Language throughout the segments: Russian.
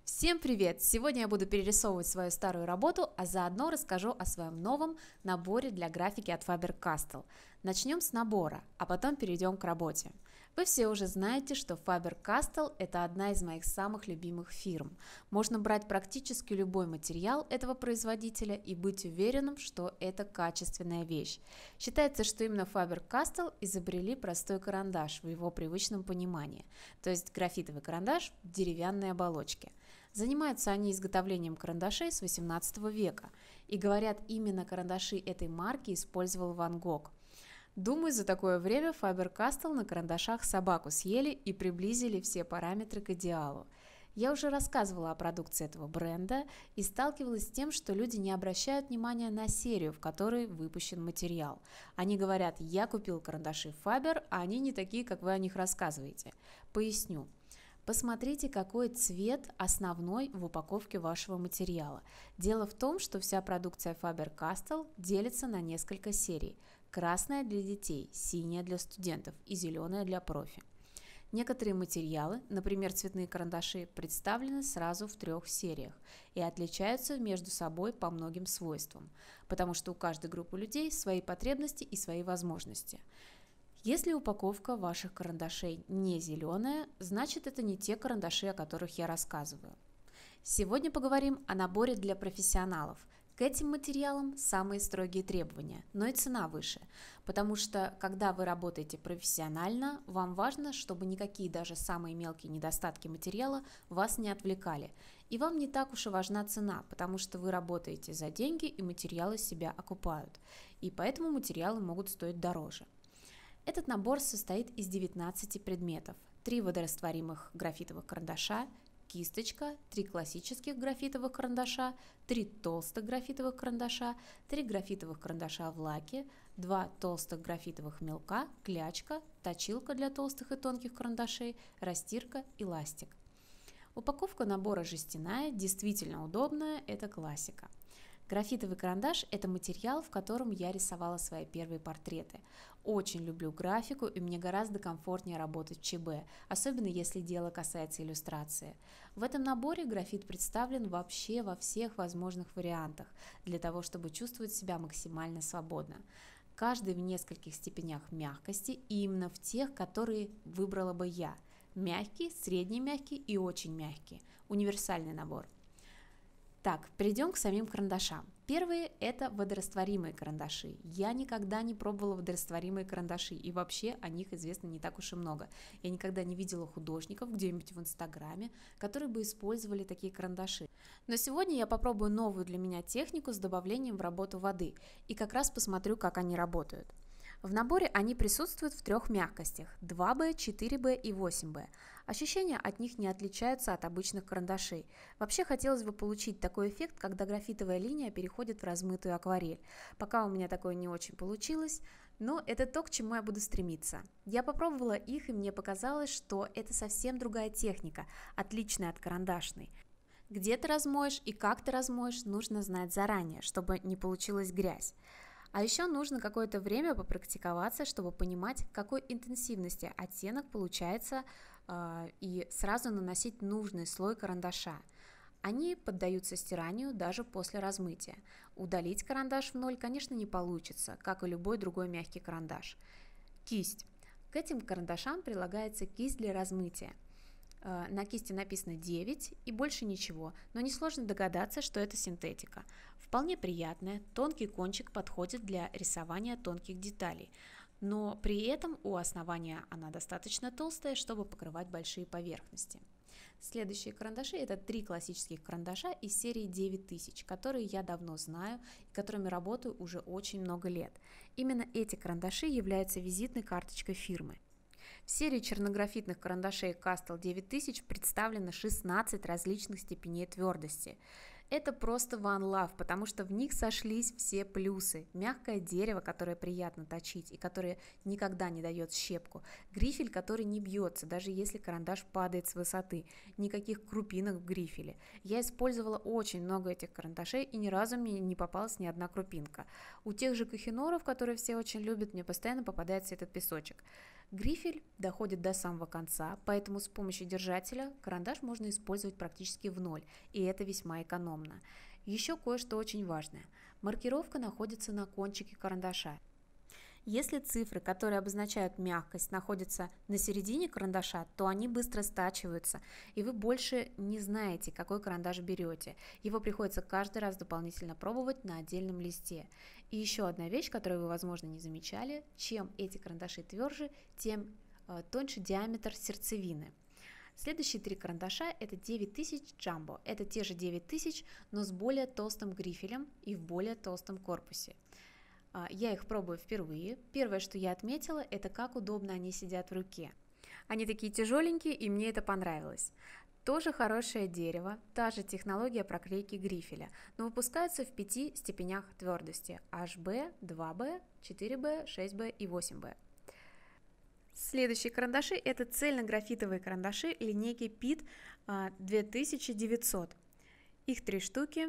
Всем привет! Сегодня я буду перерисовывать свою старую работу, а заодно расскажу о своем новом наборе для графики от Faber-Castell. Начнем с набора, а потом перейдем к работе. Вы все уже знаете, что Faber-Castell – это одна из моих самых любимых фирм. Можно брать практически любой материал этого производителя и быть уверенным, что это качественная вещь. Считается, что именно Faber-Castell изобрели простой карандаш в его привычном понимании, то есть графитовый карандаш в деревянной оболочке. Занимаются они изготовлением карандашей с 18 века, и говорят, именно карандаши этой марки использовал Ван Гог. Думаю, за такое время Faber-Castell на карандашах собаку съели и приблизили все параметры к идеалу. Я уже рассказывала о продукции этого бренда и сталкивалась с тем, что люди не обращают внимания на серию, в которой выпущен материал. Они говорят: я купил карандаши Faber, а они не такие, как вы о них рассказываете. Поясню. Посмотрите, какой цвет основной в упаковке вашего материала. Дело в том, что вся продукция Faber-Castell делится на несколько серий. Красная для детей, синяя для студентов и зеленая для профи. Некоторые материалы, например, цветные карандаши, представлены сразу в 3 сериях и отличаются между собой по многим свойствам, потому что у каждой группы людей свои потребности и свои возможности. Если упаковка ваших карандашей не зеленая, значит, это не те карандаши, о которых я рассказываю. Сегодня поговорим о наборе для профессионалов. К этим материалам самые строгие требования, но и цена выше, потому что, когда вы работаете профессионально, вам важно, чтобы никакие даже самые мелкие недостатки материала вас не отвлекали. И вам не так уж и важна цена, потому что вы работаете за деньги и материалы себя окупают, и поэтому материалы могут стоить дороже. Этот набор состоит из 19 предметов: 3 водорастворимых графитовых карандаша, кисточка, 3 классических графитовых карандаша, 3 толстых графитовых карандаша, 3 графитовых карандаша в лаке, 2 толстых графитовых мелка, клячка, точилка для толстых и тонких карандашей, растирка и ластик. Упаковка набора жестяная, действительно удобная, это классика. Графитовый карандаш – это материал, в котором я рисовала свои первые портреты. Очень люблю графику, и мне гораздо комфортнее работать в ЧБ, особенно если дело касается иллюстрации. В этом наборе графит представлен вообще во всех возможных вариантах, для того, чтобы чувствовать себя максимально свободно. Каждый в нескольких степенях мягкости, и именно в тех, которые выбрала бы я. Мягкий, средний мягкий и очень мягкий. Универсальный набор. Так, перейдем к самим карандашам. Первые – это водорастворимые карандаши. Я никогда не пробовала водорастворимые карандаши, и вообще о них известно не так уж и много. Я никогда не видела художников где-нибудь в Инстаграме, которые бы использовали такие карандаши. Но сегодня я попробую новую для меня технику с добавлением в работу воды, и как раз посмотрю, как они работают. В наборе они присутствуют в 3 мягкостях – 2B, 4B и 8B. Ощущения от них не отличаются от обычных карандашей. Вообще хотелось бы получить такой эффект, когда графитовая линия переходит в размытую акварель. Пока у меня такое не очень получилось, но это то, к чему я буду стремиться. Я попробовала их, и мне показалось, что это совсем другая техника, отличная от карандашной. Где ты размоешь и как ты размоешь, нужно знать заранее, чтобы не получилась грязь. А еще нужно какое-то время попрактиковаться, чтобы понимать, какой интенсивности оттенок получается, и сразу наносить нужный слой карандаша. Они поддаются стиранию даже после размытия. Удалить карандаш в ноль, конечно, не получится, как и любой другой мягкий карандаш. Кисть. К этим карандашам прилагается кисть для размытия. На кисти написано 9 и больше ничего, но несложно догадаться, что это синтетика. Вполне приятная, тонкий кончик подходит для рисования тонких деталей, но при этом у основания она достаточно толстая, чтобы покрывать большие поверхности. Следующие карандаши – это 3 классических карандаша из серии 9000, которые я давно знаю и которыми работаю уже очень много лет. Именно эти карандаши являются визитной карточкой фирмы. В серии чернографитных карандашей Castell 9000 представлено 16 различных степеней твердости. Это просто one love, потому что в них сошлись все плюсы. Мягкое дерево, которое приятно точить и которое никогда не дает щепку. Грифель, который не бьется, даже если карандаш падает с высоты. Никаких крупинок в грифеле. Я использовала очень много этих карандашей, и ни разу мне не попалась ни одна крупинка. У тех же Kohinoor, которые все очень любят, мне постоянно попадается этот песочек. Грифель доходит до самого конца, поэтому с помощью держателя карандаш можно использовать практически в ноль, и это весьма экономно. Еще кое-что очень важное. Маркировка находится на кончике карандаша. Если цифры, которые обозначают мягкость, находятся на середине карандаша, то они быстро стачиваются, и вы больше не знаете, какой карандаш берете. Его приходится каждый раз дополнительно пробовать на отдельном листе. И еще одна вещь, которую вы, возможно, не замечали: чем эти карандаши тверже, тем тоньше диаметр сердцевины. Следующие три карандаша — это 9000 Jumbo. Это те же 9000, но с более толстым грифелем и в более толстом корпусе. Я их пробую впервые. Первое, что я отметила, это как удобно они сидят в руке. Они такие тяжеленькие, и мне это понравилось. Тоже хорошее дерево, та же технология проклейки грифеля, но выпускаются в 5 степенях твердости: HB, 2B, 4B, 6B и 8B. Следующие карандаши — это цельно-графитовые карандаши линейки PIT 2900. Их 3 штуки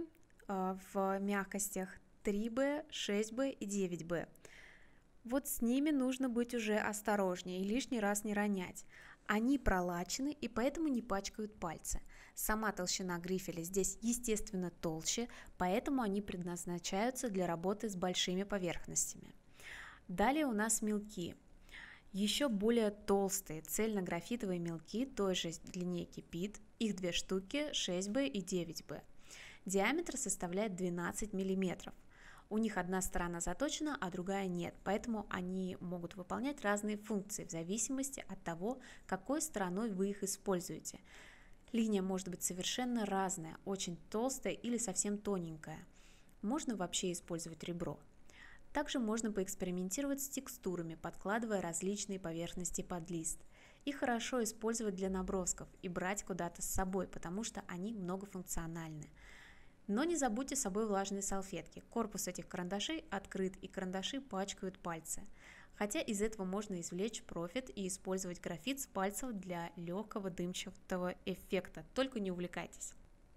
в мягкостях 3B, 6B и 9B. Вот с ними нужно быть уже осторожнее и лишний раз не ронять. Они пролачены и поэтому не пачкают пальцы. Сама толщина грифеля здесь, естественно, толще, поэтому они предназначаются для работы с большими поверхностями. Далее у нас мелки. Еще более толстые цельно-графитовые мелки той же линейки PIT, их 2 штуки, 6B и 9B. Диаметр составляет 12 мм. У них одна сторона заточена, а другая нет, поэтому они могут выполнять разные функции в зависимости от того, какой стороной вы их используете. Линия может быть совершенно разная, очень толстая или совсем тоненькая. Можно вообще использовать ребро. Также можно поэкспериментировать с текстурами, подкладывая различные поверхности под лист. Их хорошо использовать для набросков и брать куда-то с собой, потому что они многофункциональны. Но не забудьте с собой влажные салфетки. Корпус этих карандашей открыт, и карандаши пачкают пальцы. Хотя из этого можно извлечь профит и использовать графит с пальцев для легкого дымчатого эффекта. Только не увлекайтесь.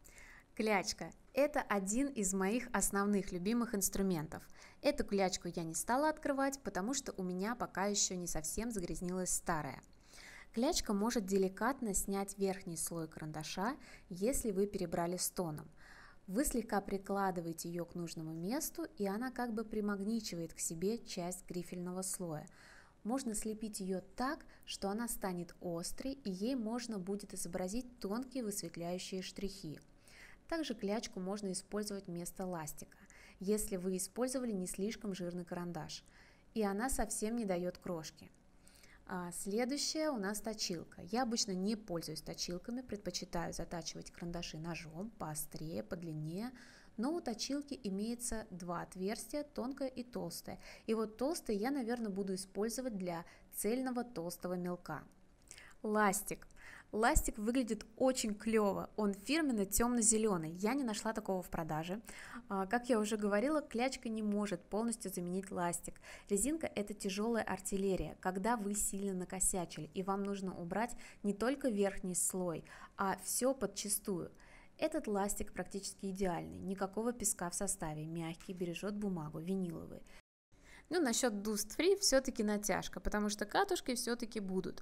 Клячка – это один из моих основных любимых инструментов. Эту клячку я не стала открывать, потому что у меня пока еще не совсем загрязнилась старая. Клячка может деликатно снять верхний слой карандаша, если вы перебрали с тоном. Вы слегка прикладываете ее к нужному месту, и она как бы примагничивает к себе часть грифельного слоя. Можно слепить ее так, что она станет острой, и ей можно будет изобразить тонкие высветляющие штрихи. Также клячку можно использовать вместо ластика, если вы использовали не слишком жирный карандаш, и она совсем не дает крошки. Следующая у нас точилка. Я обычно не пользуюсь точилками, предпочитаю затачивать карандаши ножом, поострее, подлиннее, но у точилки имеется 2 отверстия, тонкое и толстое. И вот толстое я, наверное, буду использовать для цельного толстого мелка. Ластик. Ластик выглядит очень клево, он фирменно темно-зеленый, я не нашла такого в продаже. Как я уже говорила, клячка не может полностью заменить ластик. Резинка — это тяжелая артиллерия, когда вы сильно накосячили, и вам нужно убрать не только верхний слой, а все подчистую. Этот ластик практически идеальный, никакого песка в составе, мягкий, бережет бумагу, виниловый. Ну, насчет Dust Free все-таки натяжка, потому что катушки все-таки будут.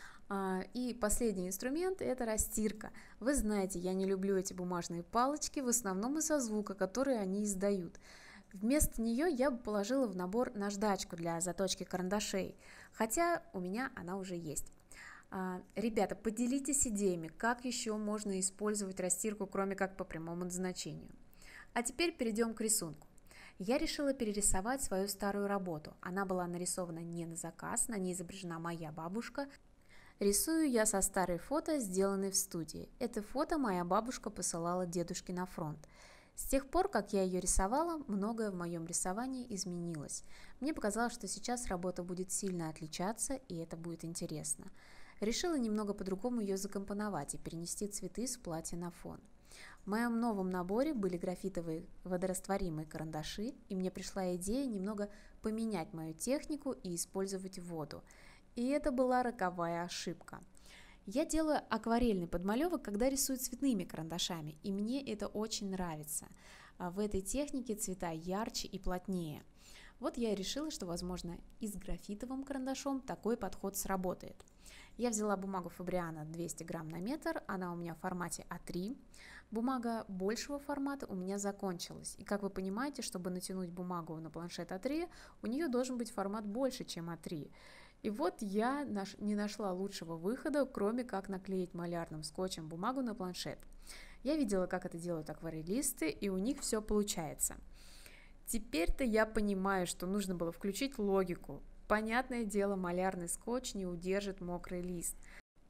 И последний инструмент — это растирка. Вы знаете, я не люблю эти бумажные палочки, в основном из-за звука, который они издают. Вместо нее я бы положила в набор наждачку для заточки карандашей, хотя у меня она уже есть. Ребята, поделитесь идеями, как еще можно использовать растирку, кроме как по прямому назначению. А теперь перейдем к рисунку. Я решила перерисовать свою старую работу. Она была нарисована не на заказ, на ней изображена моя бабушка. Рисую я со старой фото, сделанной в студии. Это фото моя бабушка посылала дедушке на фронт. С тех пор, как я ее рисовала, многое в моем рисовании изменилось. Мне показалось, что сейчас работа будет сильно отличаться, и это будет интересно. Решила немного по-другому ее закомпоновать и перенести цветы с платья на фон. В моем новом наборе были графитовые водорастворимые карандаши, и мне пришла идея немного поменять мою технику и использовать воду. И это была роковая ошибка. Я делаю акварельный подмалевок, когда рисую цветными карандашами, и мне это очень нравится. В этой технике цвета ярче и плотнее. Вот я и решила, что, возможно, и с графитовым карандашом такой подход сработает. Я взяла бумагу Фабриано 200 грамм на метр, она у меня в формате А3. Бумага большего формата у меня закончилась. И как вы понимаете, чтобы натянуть бумагу на планшет А3, у нее должен быть формат больше, чем А3. И вот я не нашла лучшего выхода, кроме как наклеить малярным скотчем бумагу на планшет. Я видела, как это делают акварелисты, и у них все получается. Теперь-то я понимаю, что нужно было включить логику. Понятное дело, малярный скотч не удержит мокрый лист.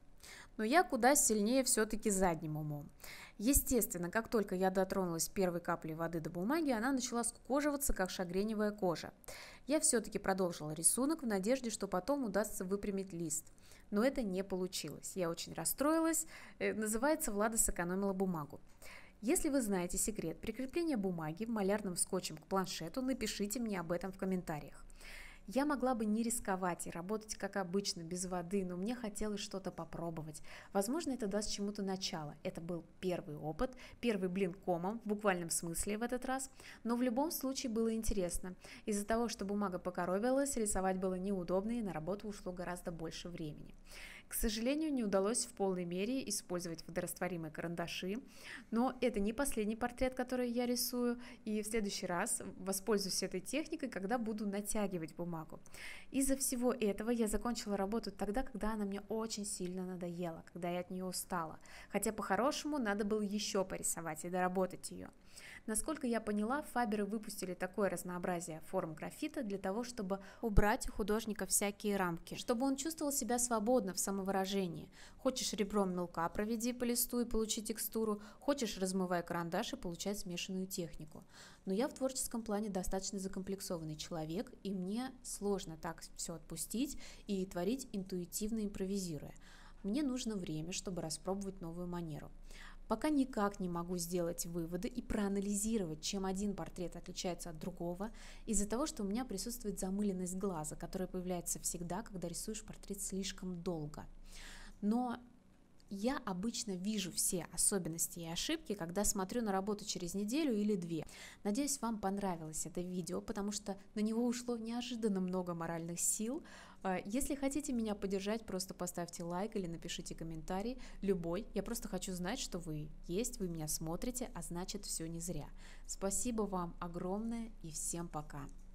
Но я куда сильнее все-таки задним умом. Естественно, как только я дотронулась первой каплей воды до бумаги, она начала скукоживаться, как шагреневая кожа. Я все-таки продолжила рисунок в надежде, что потом удастся выпрямить лист. Но это не получилось. Я очень расстроилась. Называется, Влада сэкономила бумагу. Если вы знаете секрет прикрепления бумаги малярным скотчем к планшету, напишите мне об этом в комментариях. Я могла бы не рисковать и работать как обычно, без воды, но мне хотелось что-то попробовать. Возможно, это даст чему-то начало. Это был первый опыт, первый блин комом, в буквальном смысле в этот раз, но в любом случае было интересно. Из-за того, что бумага покоробилась, рисовать было неудобно и на работу ушло гораздо больше времени. К сожалению, не удалось в полной мере использовать водорастворимые карандаши, но это не последний портрет, который я рисую, и в следующий раз воспользуюсь этой техникой, когда буду натягивать бумагу. Из-за всего этого я закончила работу тогда, когда она мне очень сильно надоела, когда я от нее устала, хотя по-хорошему надо было еще порисовать и доработать ее. Насколько я поняла, Фаберы выпустили такое разнообразие форм графита для того, чтобы убрать у художника всякие рамки, чтобы он чувствовал себя свободно в самовыражении. Хочешь ребром мелка проведи по листу и получи текстуру, хочешь размывай карандаш и получай смешанную технику. Но я в творческом плане достаточно закомплексованный человек, и мне сложно так все отпустить и творить интуитивно импровизируя. Мне нужно время, чтобы распробовать новую манеру. Пока никак не могу сделать выводы и проанализировать, чем один портрет отличается от другого, из-за того, что у меня присутствует замыленность глаза, которая появляется всегда, когда рисуешь портрет слишком долго. Но я обычно вижу все особенности и ошибки, когда смотрю на работу через неделю или две. Надеюсь, вам понравилось это видео, потому что на него ушло неожиданно много моральных сил. Если хотите меня поддержать, просто поставьте лайк или напишите комментарий, любой. Я просто хочу знать, что вы есть, вы меня смотрите, а значит, все не зря. Спасибо вам огромное и всем пока!